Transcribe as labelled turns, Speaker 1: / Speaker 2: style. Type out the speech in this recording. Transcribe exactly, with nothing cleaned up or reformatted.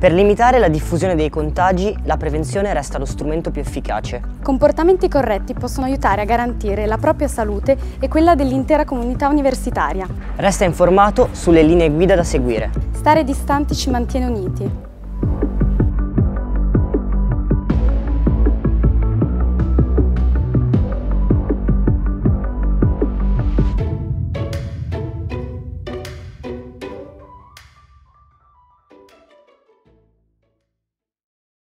Speaker 1: Per limitare la diffusione dei contagi, la prevenzione resta lo strumento più efficace.
Speaker 2: Comportamenti corretti possono aiutare a garantire la propria salute e quella dell'intera comunità universitaria.
Speaker 1: Resta informato sulle linee guida da seguire.
Speaker 2: Stare distanti ci mantiene uniti.